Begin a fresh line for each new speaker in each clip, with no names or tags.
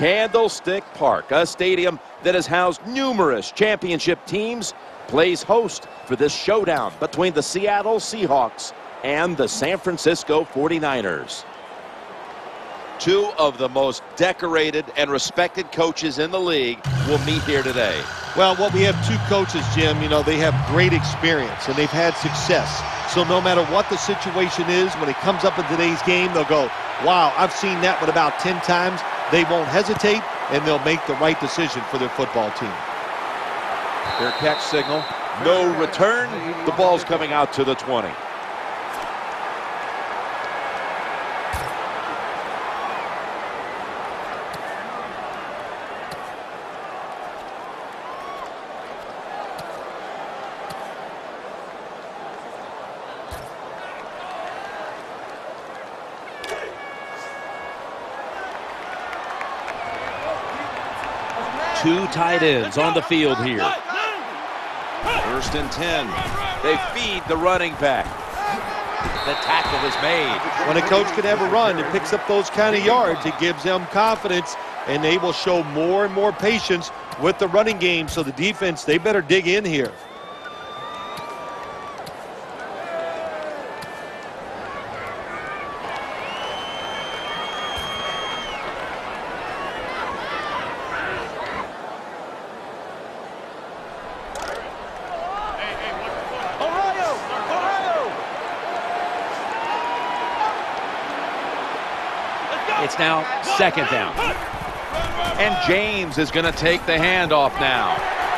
Candlestick Park, a stadium that has housed numerous championship teams, plays host for this showdown between the Seattle Seahawks and the San Francisco 49ers. Two of the most decorated and respected coaches in the league will meet here today.
Well, we have two coaches, Jim, they have great experience and they've had success. So no matter what the situation is, when it comes up in today's game, they'll go, wow, I've seen that one about 10 times. They won't hesitate, and they'll make the right decision for their football team.
Fair catch signal. No return. The ball's coming out to the 20. Two tight ends on the field here. 1st and 10. They feed the running back. The tackle is made.
When a coach can have a run and picks up those kind of yards, it gives them confidence, and they will show more and more patience with the running game. So the defense, they better dig in here.
It's now 2nd down. And James is going to take the handoff now.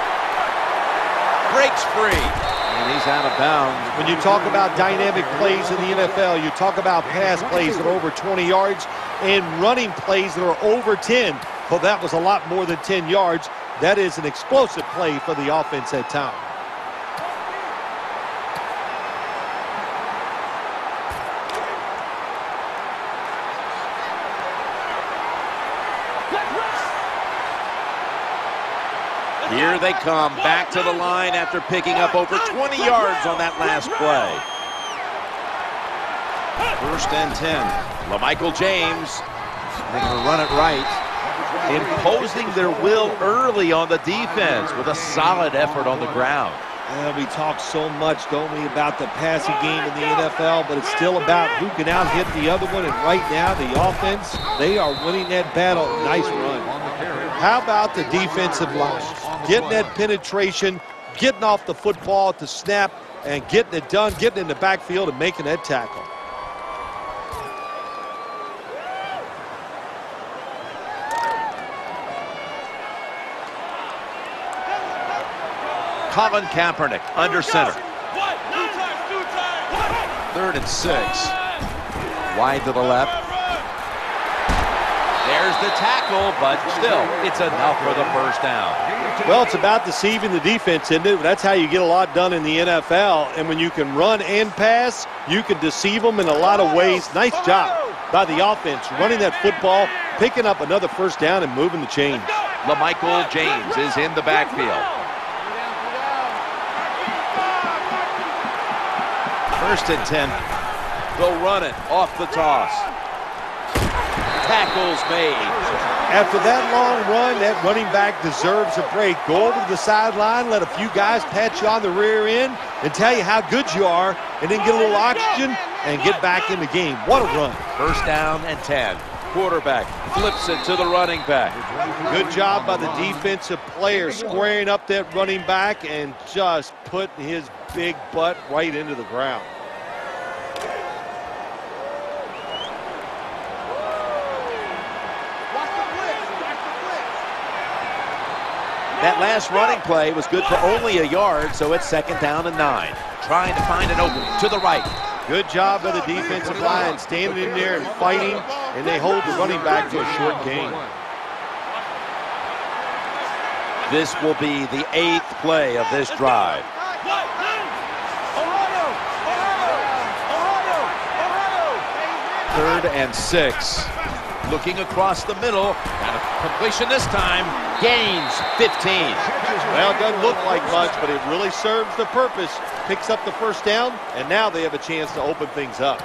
Breaks free. And he's out of bounds.
When you talk about dynamic plays in the NFL, you talk about pass plays that are over 20 yards and running plays that are over 10. Well, that was a lot more than 10 yards. That is an explosive play for the offense at time.
Here they come back to the line after picking up over 20 yards on that last play. 1st and 10. LaMichael James. They're going to run it right. Imposing their will early on the defense with a solid effort on the ground.
We talk so much, don't we, about the passing game in the NFL, but it's still about who can out-hit the other one. And right now, the offense, they are winning that battle. Nice run. How about the defensive line? Getting that penetration, getting off the football at the snap, and getting it done, getting in the backfield and making that tackle.
Colin Kaepernick under center. 3rd and 6. Wide to the left. There's the tackle, but still, it's enough for the 1st down.
Well, it's about deceiving the defense, isn't it? That's how you get a lot done in the NFL. And when you can run and pass, you can deceive them in a lot of ways. Nice job by the offense, running that football, picking up another 1st down and moving the chains.
LaMichael James is in the backfield. 1st and 10. They'll run it off the toss. Tackles made.
After that long run, that running back deserves a break. Go over to the sideline, let a few guys pat you on the rear end and tell you how good you are, and then get a little oxygen and get back in the game. What a run.
1st down and 10. Quarterback flips it to the running back.
Good job by the defensive player squaring up that running back and just putting his big butt right into the ground.
That last running play was good for only a yard, so it's 2nd down and 9. Trying to find an opening to the right.
Good job by the defensive line, standing in there and fighting, and they hold the running back to a short gain.
This will be the 8th play of this drive. 3rd and 6. Looking across the middle. Got a completion this time. Gains 15.
Well, it doesn't look like much, but it really serves the purpose. Picks up the 1st down, and now they have a chance to open things up.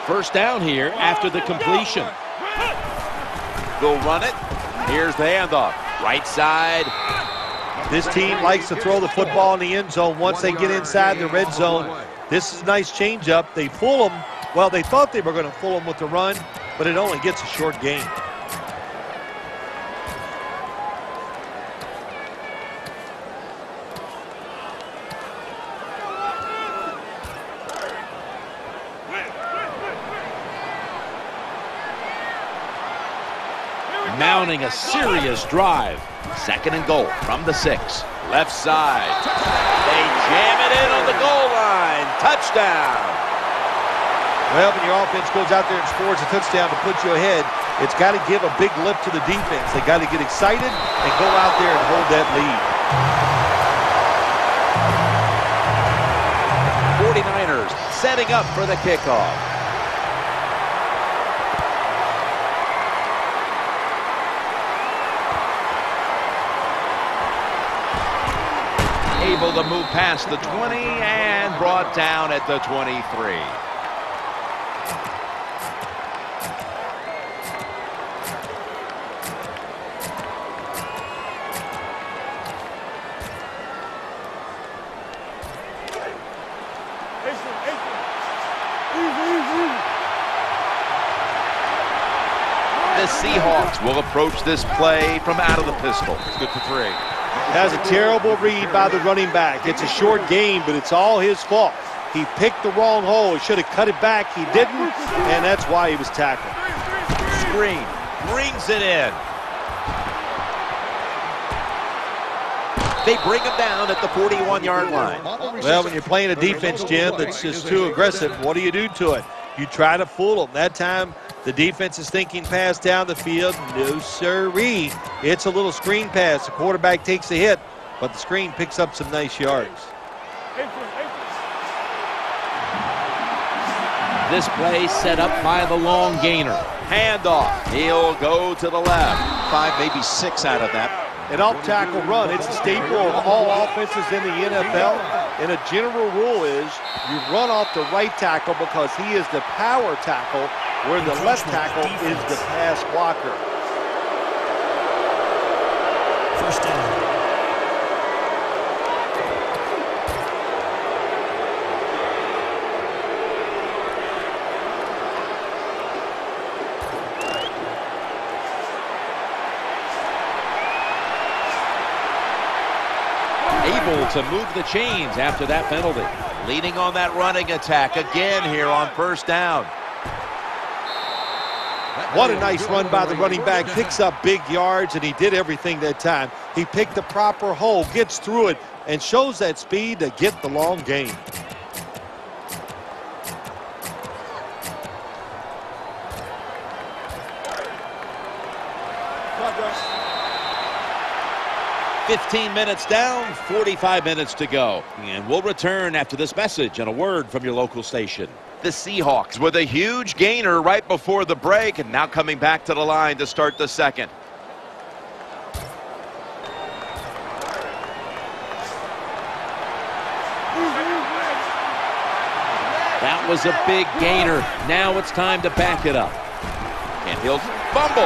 First down here after the completion. They'll run it. Here's the handoff. Right side.
This team likes to throw the football in the end zone once they get inside the red zone. This is a nice changeup. They fool them. Well, they thought they were going to fool them with the run, but it only gets a short gain.
Mounting a serious drive. Second and goal from the 6. Left side. They jam it in on the goal line. Touchdown.
Well, when your offense goes out there and scores a touchdown to put you ahead, it's got to give a big lift to the defense. They got to get excited and go out there and hold that
lead. 49ers setting up for the kickoff. Able to move past the 20 and brought down at the 23. The Seahawks will approach this play from out of the pistol. It's good for 3.
That's a terrible read by the running back. It's a short game, but it's all his fault. He picked the wrong hole. He should have cut it back. He didn't, and that's why he was tackled.
Screen brings it in. They bring him down at the 41-yard line.
Well, when you're playing a defense, Jim, that's just too aggressive, what do you do to it? You try to fool them. That time, the defense is thinking pass down the field. No, sirree. It's a little screen pass. The quarterback takes a hit, but the screen picks up some nice yards.
This play set up by the long gainer. Handoff. He'll go to the left. 5, maybe 6 out of that.
An off-tackle run, it's a staple of all offenses in the NFL. And a general rule is you run off the right tackle because he is the power tackle, where the left tackle is the pass blocker.
First down.
Able to move the chains after that penalty. Leading on that running attack again here on first down.
What a nice run by the running back. Picks up big yards, and he did everything that time. He picked the proper hole, gets through it, and shows that speed to get the long gain.
Progress. 15 minutes down, 45 minutes to go. And we'll return after this message and a word from your local station. The Seahawks with a huge gainer right before the break, and now coming back to the line to start the second. That was a big gainer. Now it's time to back it up. And he'll fumble.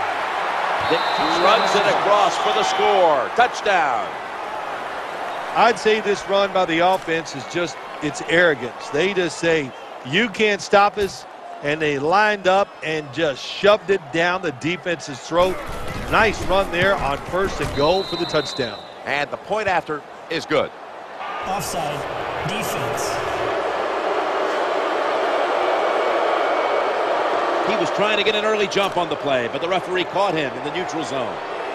Runs it across for the score. Touchdown.
I'd say this run by the offense is just, it's arrogance. They just say, you can't stop us, and they lined up and just shoved it down the defense's throat. Nice run there on first and goal for the touchdown.
And the point after is good.
Offside. Defense.
He was trying to get an early jump on the play, but the referee caught him in the neutral zone.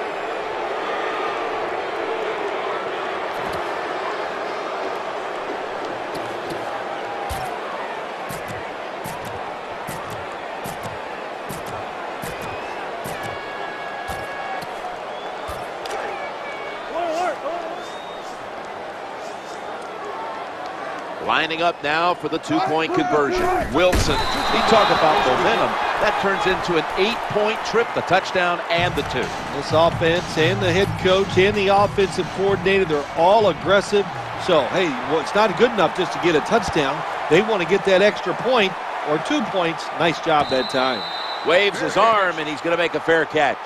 Lining up now for the two-point conversion. Wilson, you talk about momentum. That turns into an 8-point trip, the touchdown and the 2.
This offense and the head coach and the offensive coordinator, they're all aggressive. So, hey, well, it's not good enough just to get a touchdown. They want to get that extra point or 2 points. Nice job that time.
Waves his arm, and he's going to make a fair catch.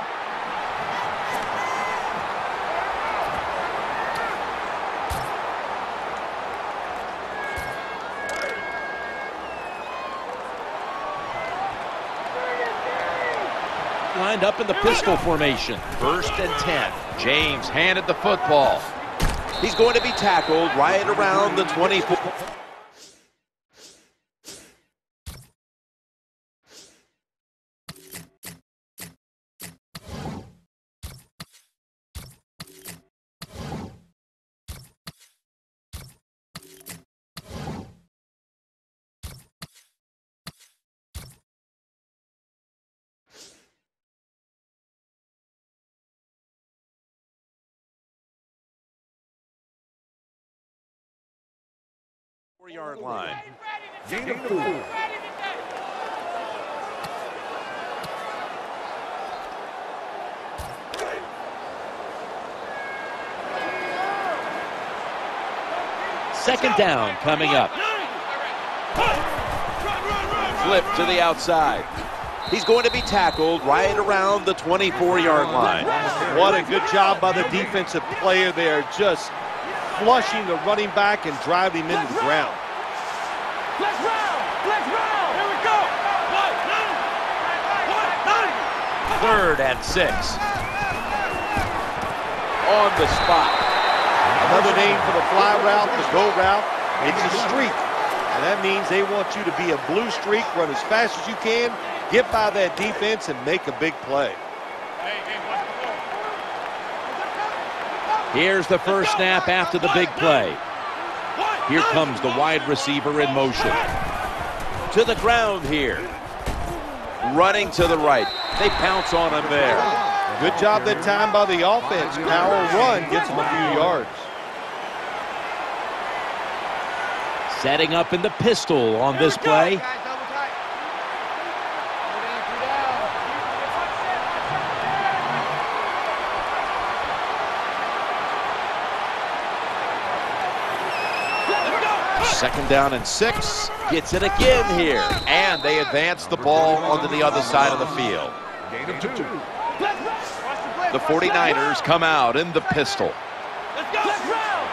Lined up in the pistol formation. 1st and 10. James handed the football. He's going to be tackled right around the 24. Yard line. Gain of 4. Second down coming up. Flip to the outside. He's going to be tackled right around the 24-yard line.
What a good job by the defensive player there, just flushing the running back and driving him into the ground.
Let's round! Here we go!
3rd and 6. On the spot.
Another name for the fly route, the go route. It's a streak. And that means they want you to be a blue streak, run as fast as you can, get by that defense, and make a big play.
Here's the first snap after the big play. Here comes the wide receiver in motion. To the ground here. Running to the right. They pounce on him there.
Good job that time by the offense. Power run gets him a few yards.
Setting up in the pistol on this play. Second down and 6. Gets it again here. And they advance the ball onto the other side of the field.
Gain of 2.
The 49ers come out in the pistol.
Let's round!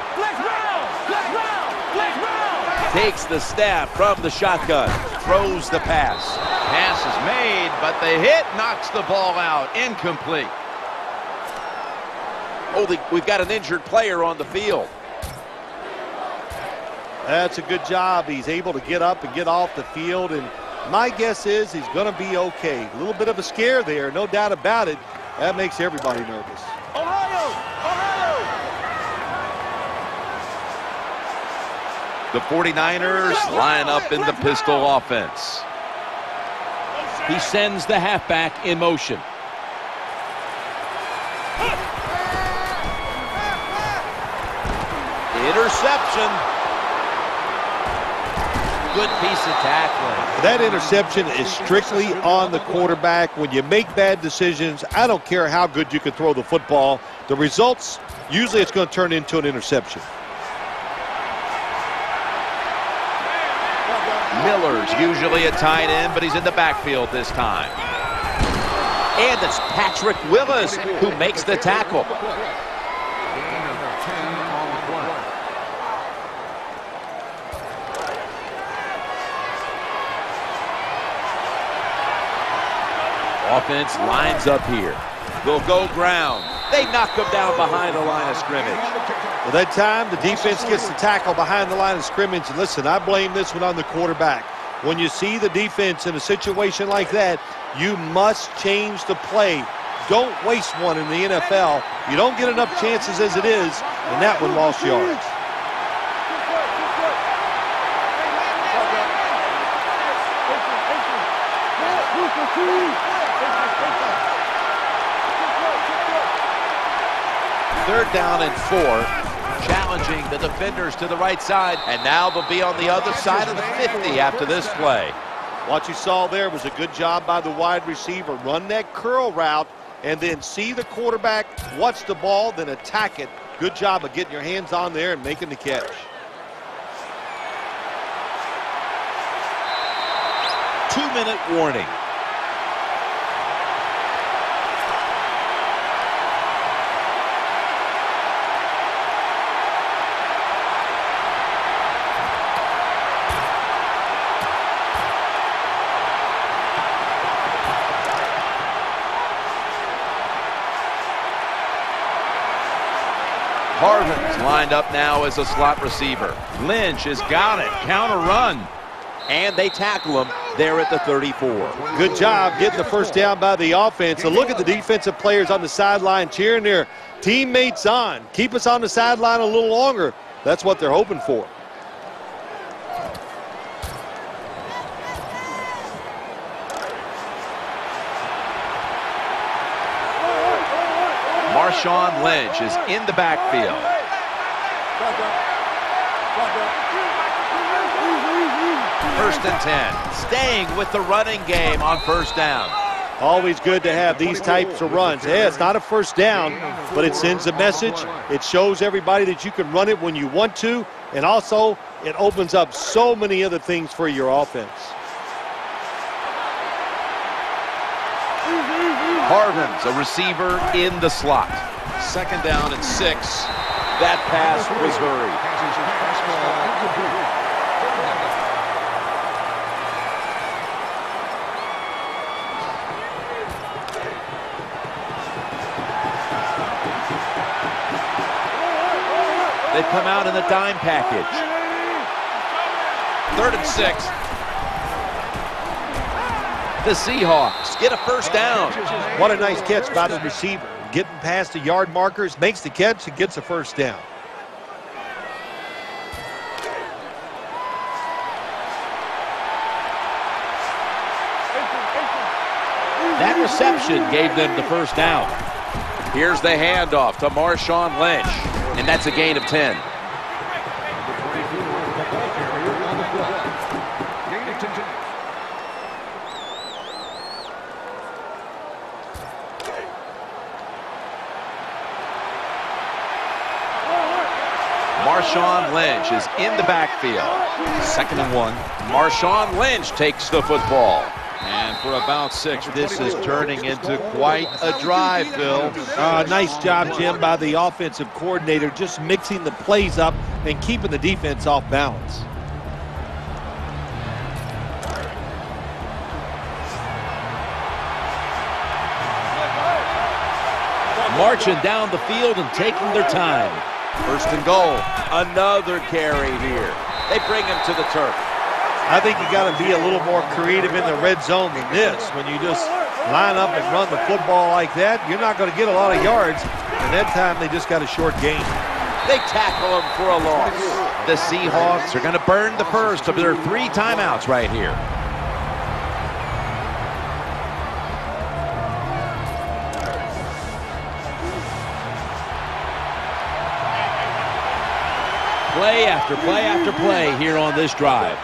Takes the snap from the shotgun. Throws the pass. Pass is made, but the hit knocks the ball out. Incomplete. Oh, we've got an injured player on the field.
That's a good job. He's able to get up and get off the field, and my guess is he's going to be okay. A little bit of a scare there, no doubt about it. That makes everybody nervous.
Ohio!
The 49ers line up in the pistol offense. He sends the halfback in motion. Interception. Good piece of tackling.
That interception is strictly on the quarterback. When you make bad decisions, I don't care how good you can throw the football. The results, usually it's going to turn into an interception.
Miller's usually a tight end, but he's in the backfield this time. And it's Patrick Willis who makes the tackle. Offense lines up here. They'll go ground. They knock him down behind the line of scrimmage.
Well, that time, the defense gets the tackle behind the line of scrimmage. And listen, I blame this one on the quarterback. When you see the defense in a situation like that, you must change the play. Don't waste one in the NFL. You don't get enough chances as it is, and that one lost yards.
Third down and 4, challenging the defenders to the right side, and now they'll be on the other side of the 50 after this play.
What you saw there was a good job by the wide receiver. Run that curl route and then see the quarterback, watch the ball, then attack it. Good job of getting your hands on there and making the catch.
2-minute warning. Harvin's lined up now as a slot receiver. Lynch has got it. Counter run. And they tackle him there at the 34.
Good job getting the first down by the offense. And look at the defensive players on the sideline cheering their teammates on. Keep us on the sideline a little longer. That's what they're hoping for.
Marshawn Lynch is in the backfield. First and 10. Staying with the running game on first down.
Always good to have these types of runs. Yeah, it's not a first down, but it sends a message. It shows everybody that you can run it when you want to, and also it opens up so many other things for your offense.
Harvin's a receiver in the slot. Second down and 6. That pass was hurried. They come out in the dime package. 3rd and 6. The Seahawks get a first down.
What a nice catch by the receiver. Getting past the yard markers, makes the catch, and gets a first down.
That reception gave them the first down. Here's the handoff to Marshawn Lynch, and that's a gain of 10. Marshawn Lynch is in the backfield. 2nd and 1. Marshawn Lynch takes the football. And for about 6, this is turning into quite a drive, Phil.
Nice job, Jim, by the offensive coordinator, just mixing the plays up and keeping the defense off balance.
Marching down the field and taking their time. 1st and goal. Another carry here. They bring him to the turf.
I think you got to be a little more creative in the red zone than this. When you just line up and run the football like that, you're not going to get a lot of yards. And that time they just got a short gain.
They tackle him for a loss. The Seahawks are going to burn the first of their 3 timeouts right here. Play after play after play here on this drive.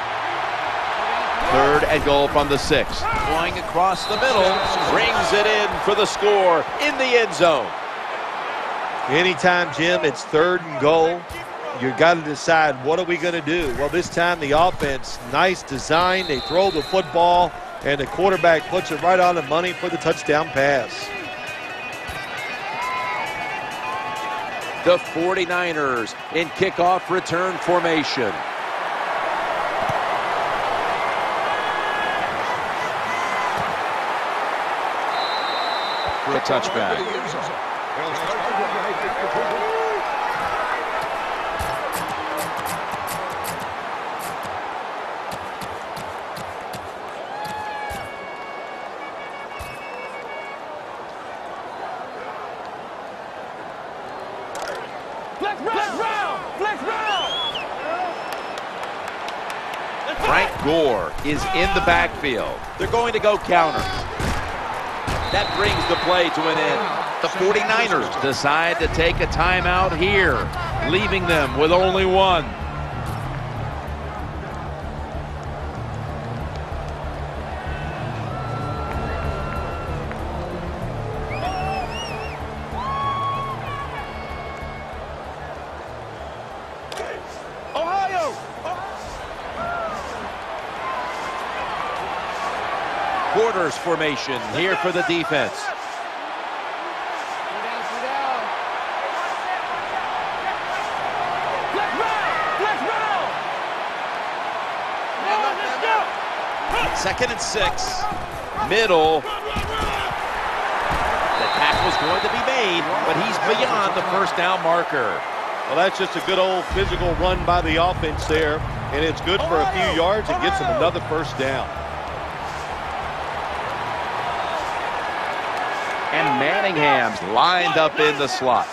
3rd and goal from the 6. Going across the middle, brings it in for the score in the end zone.
Anytime, Jim, it's 3rd and goal, you've got to decide, what are we going to do? Well, this time the offense, nice design. They throw the football, and the quarterback puts it right on the money for the touchdown pass.
The 49ers in kickoff return formation. For a touchback. Frank Gore is in the backfield. They're going to go counter. That brings the play to an end. The 49ers decide to take a timeout here, leaving them with only 1. quarters formation here for the defense. Second and 6. Middle. The tackle's going to be made, but he's beyond the first down marker.
Well, that's just a good old physical run by the offense there, and it's good for a few yards. It gets them another first down.
And Manningham's lined up in the slot.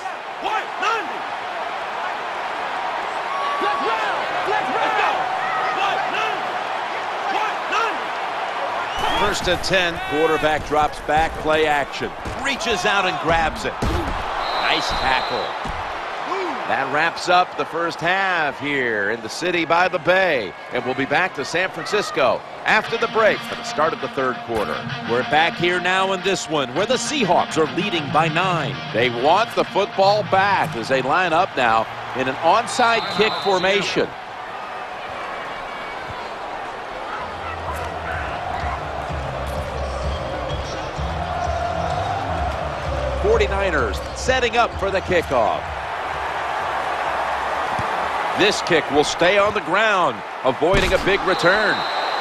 First and 10, quarterback drops back, play action. Reaches out and grabs it. Nice tackle. That wraps up the first half here in the city by the bay. And we'll be back to San Francisco after the break for the start of the third quarter. We're back here now in this one where the Seahawks are leading by 9. They want the football back as they line up now in an onside kick formation. '49ers setting up for the kickoff. This kick will stay on the ground, avoiding a big return.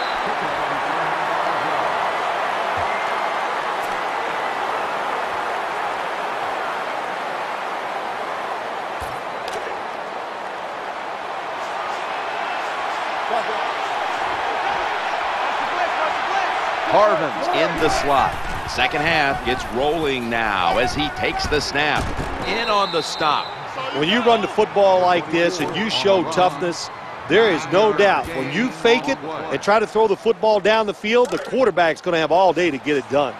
Harvin's in the slot. Second half gets rolling now as he takes the snap. In on the stop.
When you run the football like this and you show toughness, there is no doubt when you fake it and try to throw the football down the field, the quarterback's going to have all day to get it done.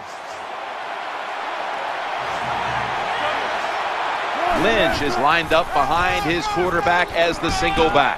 Lynch is lined up behind his quarterback as the single back.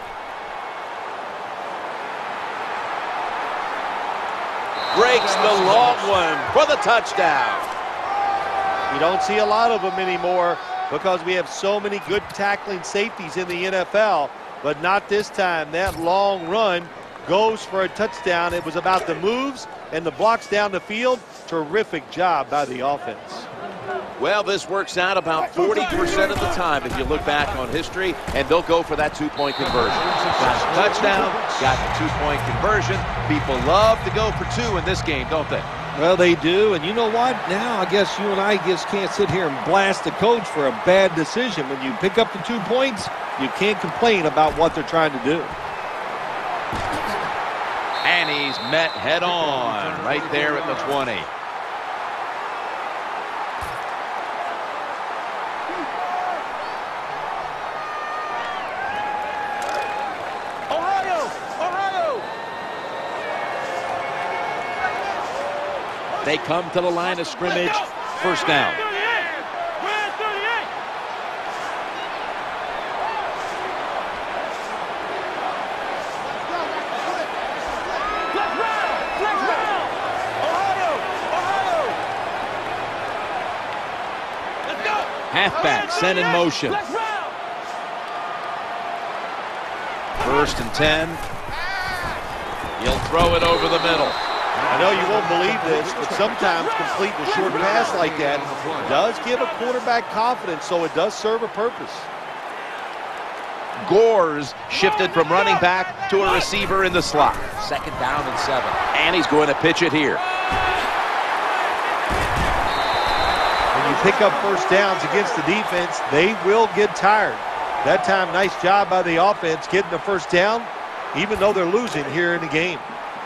Breaks the long one for the touchdown.
You don't see a lot of them anymore because we have so many good tackling safeties in the NFL, but not this time. That long run goes for a touchdown. It was about the moves and the blocks down the field. Terrific job by the offense.
Well, this works out about 40% of the time if you look back on history, and they'll go for that two-point conversion. Got a touchdown, got the two-point conversion. People love to go for two in this game, don't they?
Well, they do, and you know what? Now I guess you and I just can't sit here and blast the coach for a bad decision. When you pick up the 2 points, you can't complain about what they're trying to do.
And he's met head-on right there at the 20. They come to the line of scrimmage, first down. Halfback sent in motion. First and 10. He'll throw it over the middle.
I know you won't believe this, but sometimes completing a short pass like that does give a quarterback confidence, so it does serve a purpose.
Gores shifted from running back to a receiver in the slot. Second down and 7. And he's going to pitch it here.
When you pick up first downs against the defense, they will get tired. That time, nice job by the offense getting the first down, even though they're losing here in the game.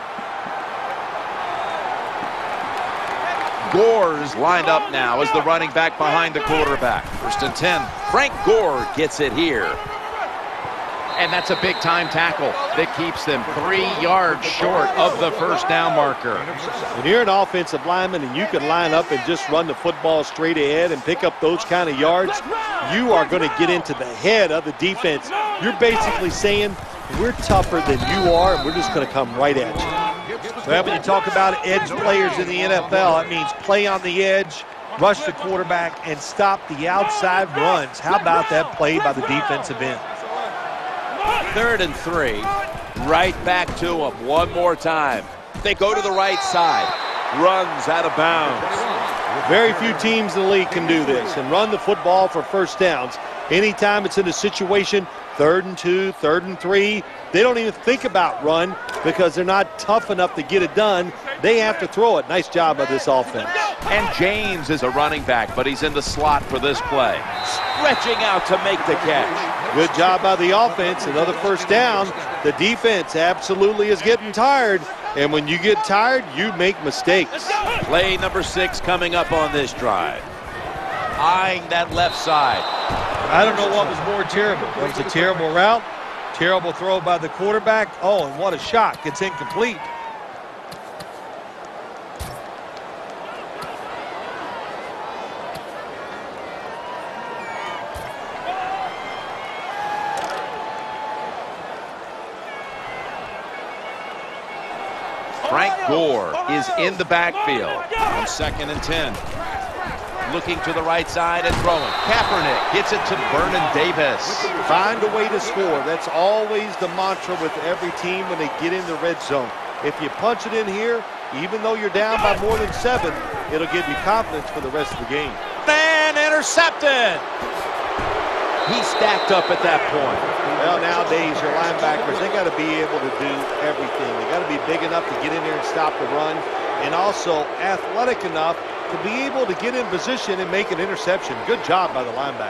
Gores lined up now as the running back behind the quarterback. First and 10. Frank Gore gets it here. And that's a big-time tackle that keeps them 3 yards short of the first down marker.
When you're an offensive lineman and you can line up and just run the football straight ahead and pick up those kind of yards, you are going to get into the head of the defense. You're basically saying, we're tougher than you are, and we're just going to come right at you. Well, when you talk about edge players in the NFL, it means play on the edge, rush the quarterback, and stop the outside runs. How about that play by the defensive end?
3rd and 3. Right back to him one more time. They go to the right side. runs out of bounds.
Very few teams in the league can do this and run the football for first downs. Anytime it's in a situation, 3rd and 2, 3rd and 3, they don't even think about run because they're not tough enough to get it done. They have to throw it. Nice job by this offense.
And James is a running back, but he's in the slot for this play. Stretching out to make the catch.
Good job by the offense. Another first down. The defense absolutely is getting tired. And when you get tired, you make mistakes.
Play number 6 coming up on this drive. Eyeing that left side.
I don't know what was more terrible. It was a terrible route, terrible throw by the quarterback. Oh, and what a shot. It's incomplete.
Frank Gore is in the backfield on 2nd and 10. Looking to the right side and throwing. Kaepernick gets it to Vernon Davis.
Find a way to score. That's always the mantra with every team when they get in the red zone. If you punch it in here, even though you're down by more than 7, it'll give you confidence for the rest of the game.
Man, intercepted. He stacked up at that point.
Well, nowadays, your linebackers, they got to be able to do everything. They got to be big enough to get in there and stop the run, and also athletic enough to be able to get in position and make an interception. Good job by the linebacker.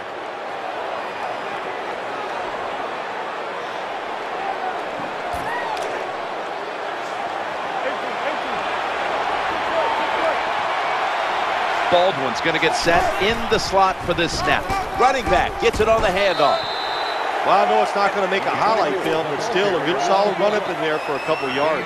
Baldwin's going to get set in the slot for this snap. Running back gets it on the handoff.
Well, I know it's not going to make a highlight film, but still a good solid run up in there for a couple yards.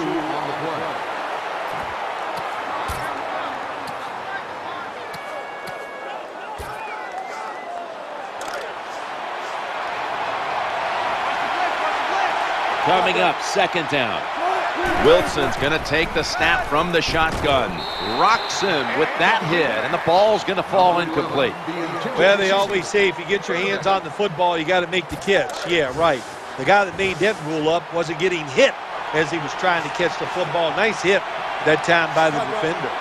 Coming up, 2nd down. Wilson's going to take the snap from the shotgun. Rocks him with that hit, and the ball's going to fall incomplete.
Well, they always say if you get your hands on the football, you got to make the catch. Yeah, right. The guy that made that rule up wasn't getting hit as he was trying to catch the football. Nice hit that time by the defender.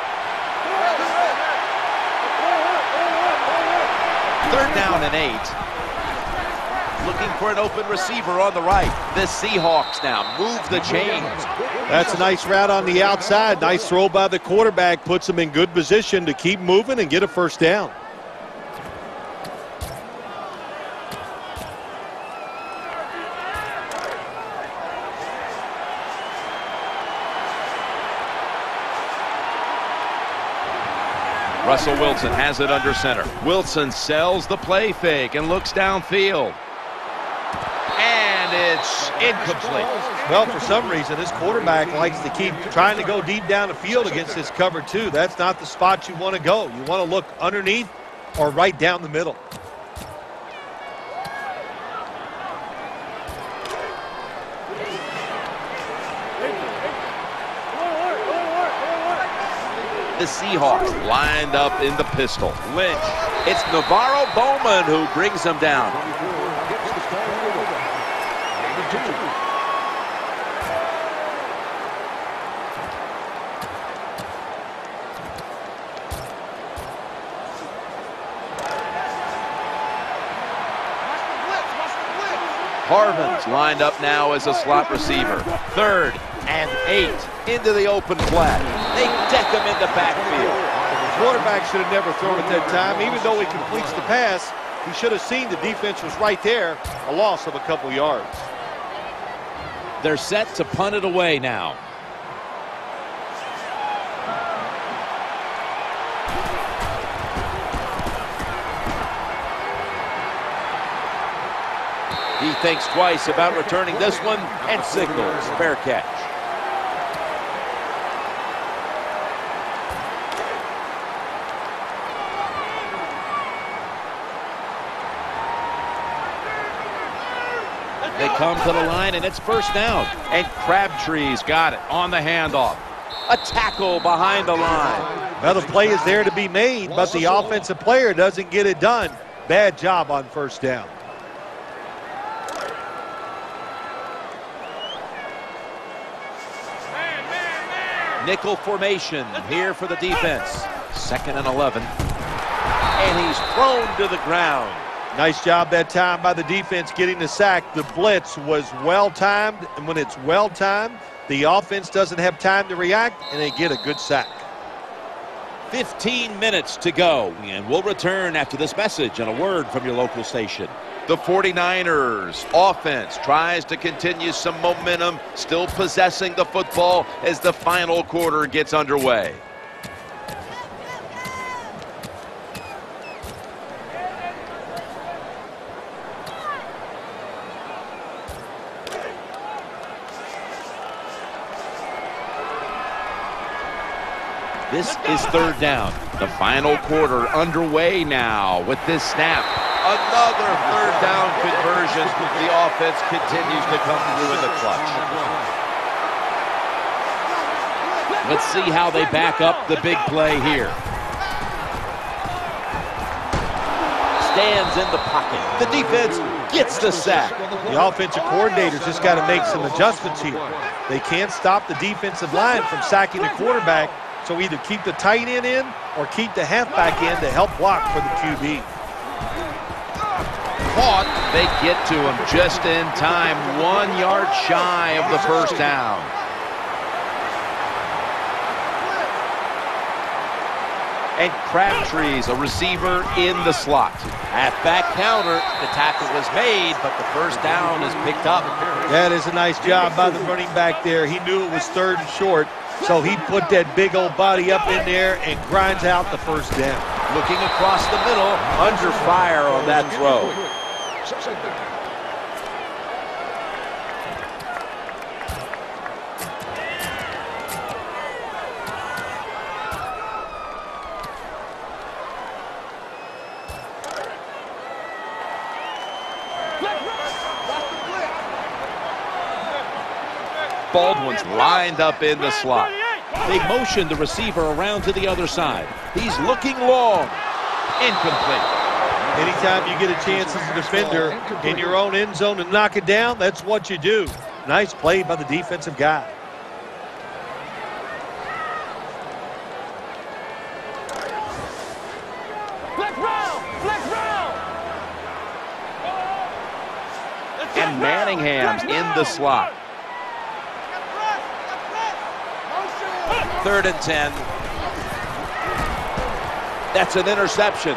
3rd down and 8. Looking for an open receiver on the right. The Seahawks now move the chains.
That's a nice route on the outside. Nice throw by the quarterback. Puts them in good position to keep moving and get a first down.
Russell Wilson has it under center. Wilson sells the play fake and looks downfield. And it's incomplete.
Well, for some reason, this quarterback likes to keep trying to go deep down the field against this cover 2. That's not the spot you want to go. You want to look underneath or right down the middle.
The Seahawks lined up in the pistol. Lynch. It's Navarro Bowman who brings them down. Harvin's lined up now as a slot receiver. 3rd and 8 into the open flat. They deck him in the backfield.
The quarterback should have never thrown at that time. Even though he completes the pass, he should have seen the defense was right there. A loss of a couple yards.
They're set to punt it away now. He thinks twice about returning this one and signals fair catch. They come to the line and it's 1st down. And Crabtree's got it on the handoff. A tackle behind the line.
Well, the play is there to be made, but the offensive player doesn't get it done. Bad job on 1st down.
Nickel formation here for the defense. 2nd and 11. And he's thrown to the ground.
Nice job that time by the defense getting the sack. The blitz was well-timed, and when it's well-timed, the offense doesn't have time to react, and they get a good sack.
15 minutes to go, and we'll return after this message and a word from your local station. The 49ers offense tries to continue some momentum, still possessing the football as the final quarter gets underway. This is 3rd down. The final quarter underway now with this snap. Another 3rd down conversion. The offense continues to come through in the clutch. Let's see how they back up the big play here. Stands in the pocket. The defense gets the sack.
The offensive coordinator's just got to make some adjustments here. They can't stop the defensive line from sacking the quarterback. So either keep the tight end in or keep the halfback in to help block for the QB.
Caught. They get to him just in time. 1 yard shy of the 1st down. And Crabtree's a receiver in the slot. Halfback counter. The tackle was made, but the 1st down is picked up.
That is a nice job by the running back there. He knew it was 3rd and short. So he put that big old body up in there and grinds out the 1st down.
Looking across the middle, under fire on that throw. Baldwin's lined up in the slot. They motion the receiver around to the other side. He's looking long. Incomplete.
Anytime you get a chance as a defender in your own end zone to knock it down, that's what you do. Nice play by the defensive guy.
And Manningham's in the slot. 3rd and 10. That's an interception.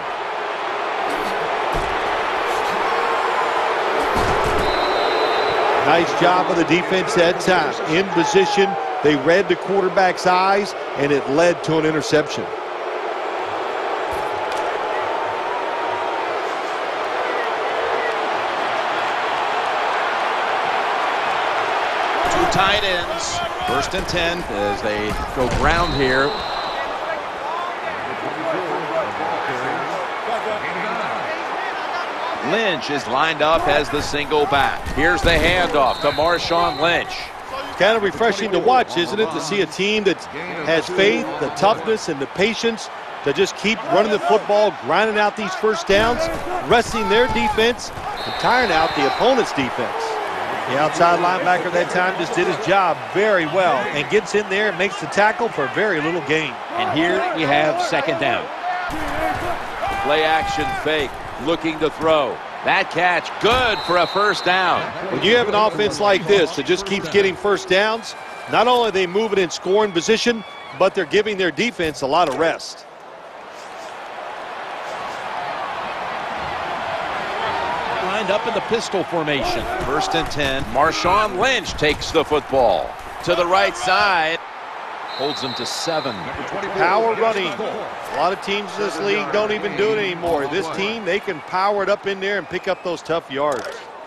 Nice job of the defense that time. In position, they read the quarterback's eyes, and it led to an interception.
Two tight ends. 1st and 10 as they go ground here. Lynch is lined up as the single back. Here's the handoff to Marshawn Lynch.
Kind of refreshing to watch, isn't it, to see a team that has faith, the toughness, and the patience to just keep running the football, grinding out these 1st downs, resting their defense, and tiring out the opponent's defense. The outside linebacker that time just did his job very well and gets in there and makes the tackle for very little gain.
And here we have 2nd down. Play action fake, looking to throw. That catch good for a 1st down.
When you have an offense like this that just keeps getting 1st downs, not only are they moving in scoring position, but they're giving their defense a lot of rest.
Lined up in the pistol formation. 1st and 10. Marshawn Lynch takes the football to the right side. Holds them to 7.
Power running. A lot of teams in this league don't even do it anymore. This team, they can power it up in there and pick up those tough yards.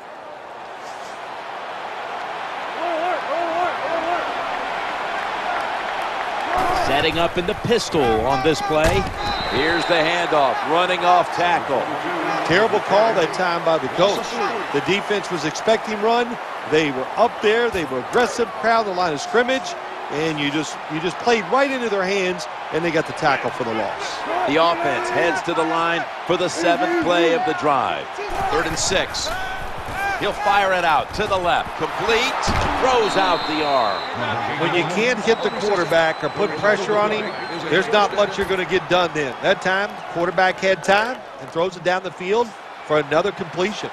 Setting up in the pistol on this play. Here's the handoff, running off tackle.
Terrible call that time by the coach. The defense was expecting run. They were up there. They were aggressive, crowd the line of scrimmage, and you just played right into their hands, and they got the tackle for the loss.
The offense heads to the line for the 7th play of the drive. 3rd and 6. He'll fire it out to the left. Complete. Throws out the arm.
When you can't hit the quarterback or put pressure on him, there's not much you're going to get done then. That time, quarterback had time and throws it down the field for another completion.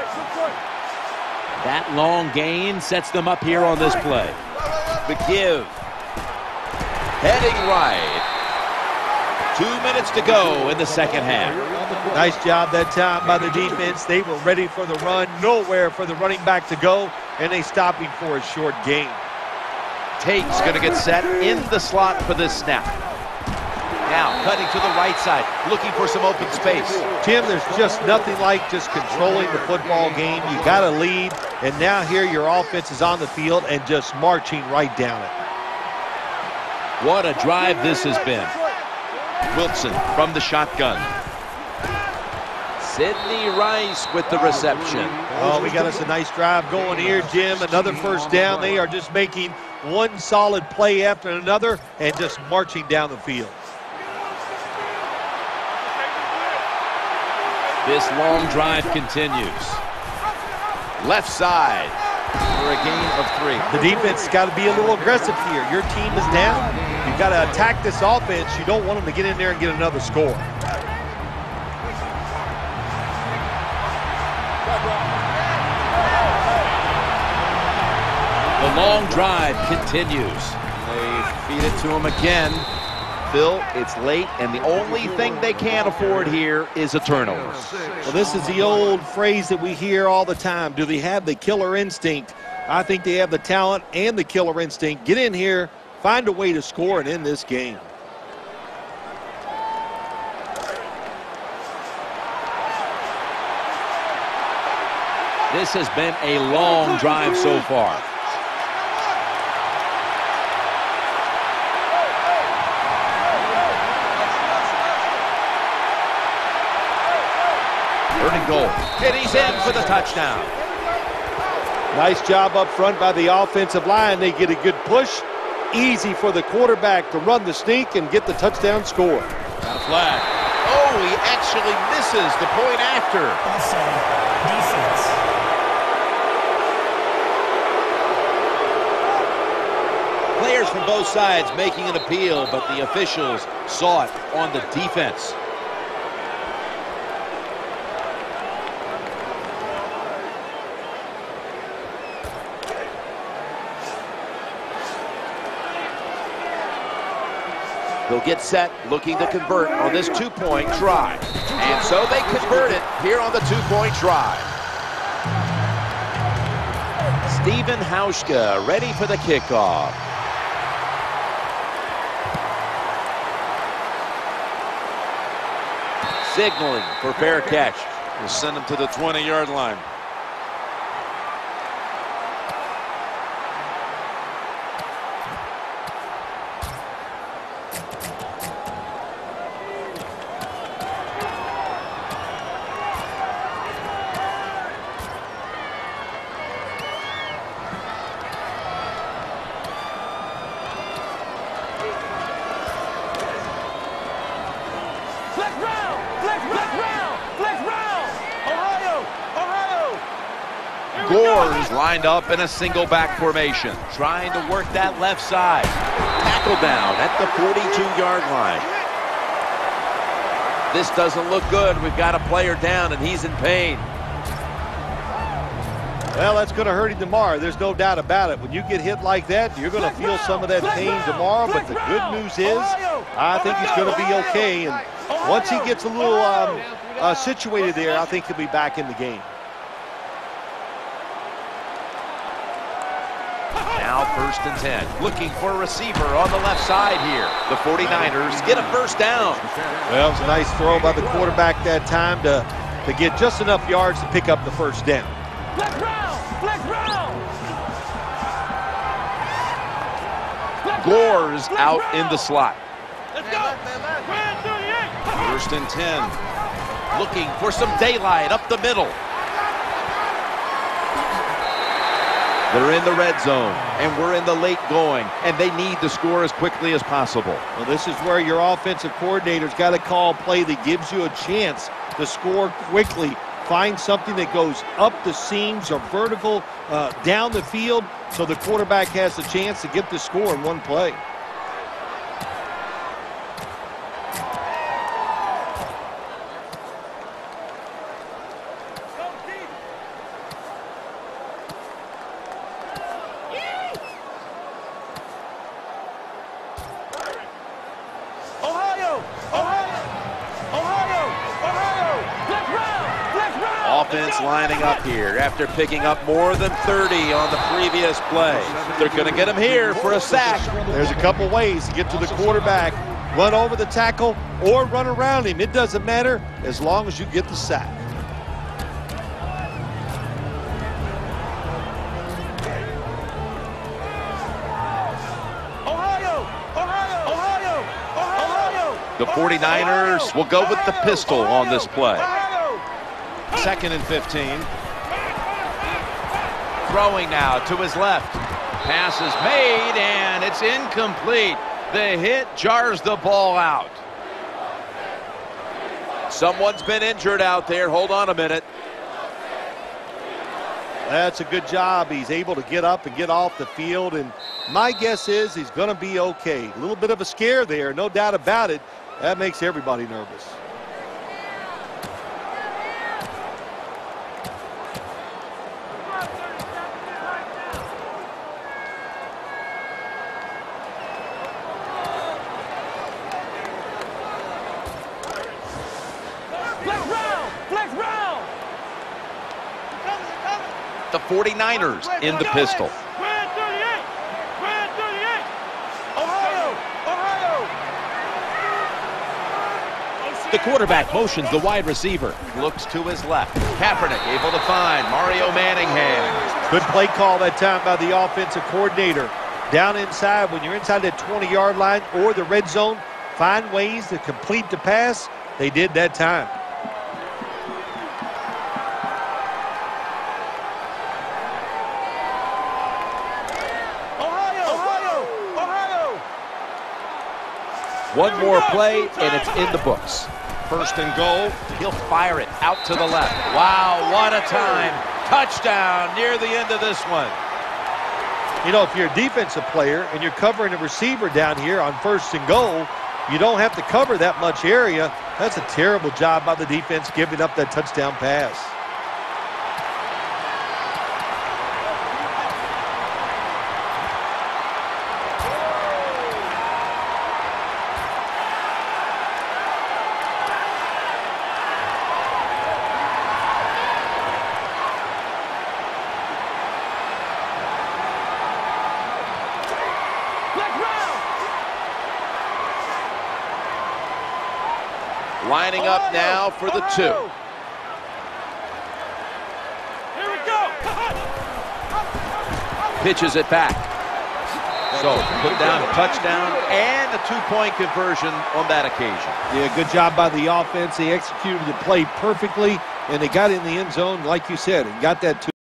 That long gain sets them up here on this play. The give. Heading right. 2 minutes to go in the second half.
Nice job that time by the defense. They were ready for the run, nowhere for the running back to go, and they stopped him for a short gain.
Tate's going to get set in the slot for this snap. Now cutting to the right side, looking for some open space.
Tim, there's just nothing like just controlling the football game. You got to lead, and now here your offense is on the field and just marching right down it.
What a drive this has been. Wilson from the shotgun. Sidney Rice with the reception.
Oh, we got us a nice drive going here, Jim. Another first down. They are just making one solid play after another and just marching down the field.
This long drive continues. Left side for a gain of 3.
The defense has got to be a little aggressive here. Your team is down. You've got to attack this offense. You don't want them to get in there and get another score.
The long drive continues. They feed it to him again. Phil, it's late, and the only thing they can't afford here is a turnover.
Well, this is the old phrase that we hear all the time. Do they have the killer instinct? I think they have the talent and the killer instinct. Get in here, find a way to score and end this game.
This has been a long drive so far. Third and goal. And he's in for the touchdown.
Nice job up front by the offensive line. They get a good push. Easy for the quarterback to run the sneak and get the touchdown score.
Got a flag. Oh, he actually misses the point after.
Offside. Defense.
Players from both sides making an appeal, but the officials saw it on the defense. They'll get set, looking to convert on this two-point try. And so they convert it here on the two-point try. Stephen Hauschka ready for the kickoff. Signaling for fair catch. We'll send him to the 20-yard line. Gores lined up in a single back formation, trying to work that left side. Tackle down at the 42-yard line. This doesn't look good. We've got a player down, and he's in pain.
Well, that's going to hurt him tomorrow. There's no doubt about it. When you get hit like that, you're going to feel some of that pain tomorrow. But the good news is, I think he's going to be okay. And once he gets a little situated there, I think he'll be back in the game.
Now 1st and 10. Looking for a receiver on the left side here. The 49ers get a first down.
Well, it was a nice throw by the quarterback that time to get just enough yards to pick up the first down.
Flex round! Flex round!
Gores out in the slot.
Let's go!
1st and 10. Looking for some daylight up the middle. They're in the red zone, and we're in the late going, and they need to score as quickly as possible.
Well, this is where your offensive coordinator's got to call a play that gives you a chance to score quickly find something that goes up the seams or vertical down the field so the quarterback has the chance to get the score in one play.
Offense lining up here after picking up more than 30 on the previous play. They're going to get him here for a sack.
There's a couple ways to get to the quarterback. Run over the tackle or run around him. It doesn't matter as long as you get the sack.
The 49ers will go with the pistol on this play.
2nd and 15.
Throwing now to his left. Pass is made, and it's incomplete. The hit jars the ball out. Someone's been injured out there. Hold on a minute.
That's a good job. He's able to get up and get off the field, and my guess is he's going to be okay. A little bit of a scare there, no doubt about it. That makes everybody nervous.
The 49ers in the pistol. The quarterback motions the wide receiver. Looks to his left. Kaepernick able to find Mario Manningham.
Good play call that time by the offensive coordinator. Down inside, when you're inside that 20-yard line or the red zone, find ways to complete the pass. They did that time.
One more play, and it's in the books. 1st and goal. He'll fire it out to the left. Wow, what a time. Touchdown near the end of this one.
You know, if you're a defensive player and you're covering a receiver down here on 1st and goal, you don't have to cover that much area. That's a terrible job by the defense giving up that touchdown pass.
Lining up now for the 2.
Here we go.
Pitches it back. So put down a touchdown and a 2-point conversion on that occasion.
Yeah, good job by the offense. They executed the play perfectly, and they got in the end zone, like you said, and got that